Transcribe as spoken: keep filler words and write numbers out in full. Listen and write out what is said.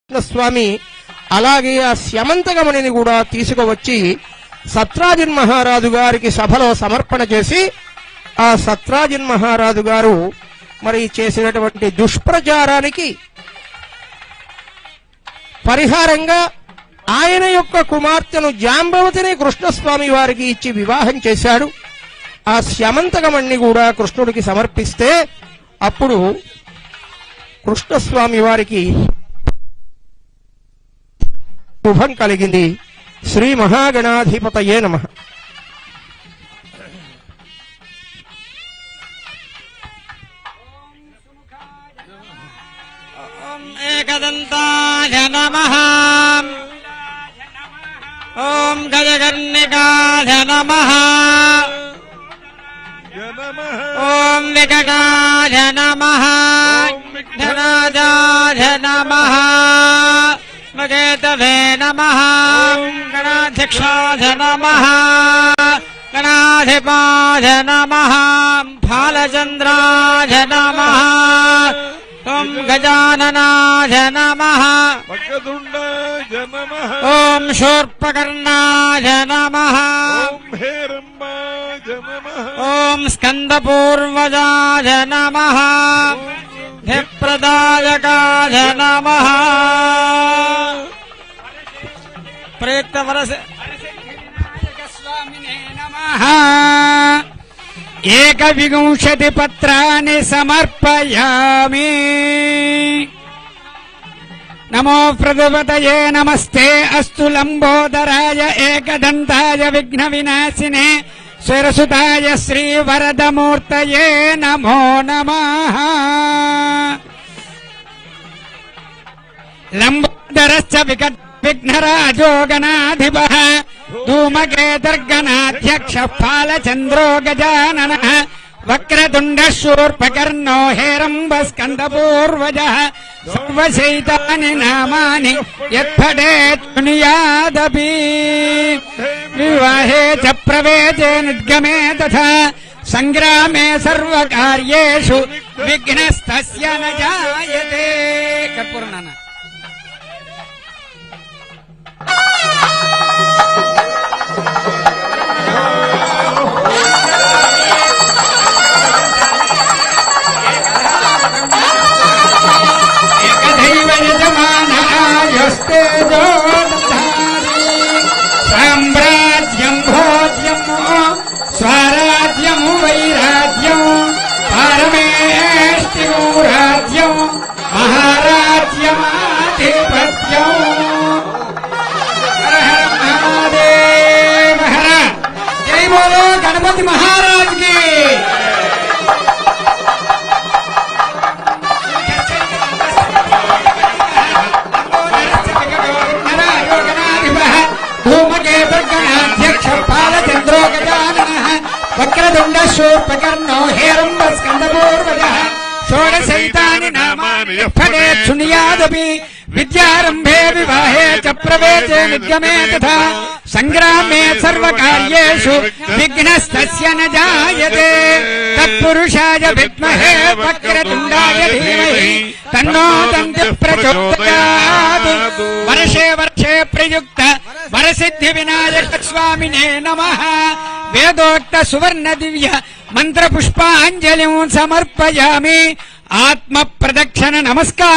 స్వామి అలాగే ఆ స్యమంతకమణిని కూడా తీసుకువచ్చి సత్రాజిన్ మహారాజు గారికి సభలో సమర్పణ చేసి ఆ సత్రాజిన్ మహారాజు గారు మరి చేసినటువంటి దుష్ప్రచారానికి పరిహారంగా ఆయన యొక్క కుమార్తెను జాంబవతిని కృష్ణస్వామి వారికి ఇచ్చి వివాహం చేశాడు. ఆ స్యమంతకమణిని కూడా కృష్ణుడికి సమర్పిస్తే అప్పుడు కృష్ణస్వామి వారికి శుభం కలిగింది. శ్రీ మహాగణాధిపతయే నమః. ఏకదంతాయ నమః. ఓం గజకర్ణికాయ నమః. ఓం వికటాయ నమః. ధనాజాయ నమః. మగేతవే నమః. గణాధ్యక్షాయ నమః. గణాధిపాయ నమః. బాలచంద్రాయ నమః. ఓం గజాననాయ నమః. వక్రతుండాయ నమః. ఓం శూర్పకర్ణాయ నమః. ఓం హేరంబాయ నమః. ఓం స్కందపూర్వజాయ నమః. ధిప్రదాయకాయ నమః. ప్రయుక్తవరస స్వామినే నమః. ఏకవింశతి పత్రాన్ని సమర్పయామి. నమో ప్రదుపతయే నమస్తే అస్తు లంబోదరాయ ఏకదంతాయ విఘ్న వినాశినే స్వరసుతాయ శ్రీ వరదమూర్తయే నమో నమః. లంబోదరశ్చ వికట విఘ్నరాజో గణాధిపః ధూమకేతుర్గణాధ్యక్ష బాలచంద్రో గజాననః వక్రతుండ శూర్పకర్ణో హేరంబస్కందపూర్వజః సర్వశైతాని నామాని యత్పఠేత్ శృణుయాదపి. వివాహే చ ప్రవేశే నిర్గమే తథా సంగ్రామే సర్వకార్యేషు విఘ్నస్తస్య న జాయతే. కర్పూరనాన్న సామ్రాజ్యం భోజ్యము స్వరాజ్యము వైరాజ్యం పారమేష్టిము రాజ్యం మహారాజ్యమాధిపత్యం. హర హర మహాదేవ హర. జై బోలో గణపతి మహారాజ్ కి. ధూమకేతుర్గణాధ్యక్ష బాలచంద్రో గజాననః వక్రతుండ శూర్పకర్ణో హేరంబస్కందపూర్వజః షోడశైతాని నామాని యత్పఠేత్ శృణుయాదపి. విద్యారంభే వివాహే చ ప్రవేశే నిర్గమే తథా సంగ్రామే సర్వకార్యేషు విఘ్నస్తస్య న జాయతే. తత్పురుషాయ విద్మహే వక్రతుండాయ ధీమహి తన్నో దంతి ప్రచోదయాత్. వర్షే వర్షే ప్రయుక్త వరసిద్ధి వినాయక స్వామినే నమః. వేదోక్త సువర్ణ దివ్య మంత్ర పుష్పాంజలిం సమర్పయామి. ఆత్మ ప్రదక్షిణ నమస్కారం.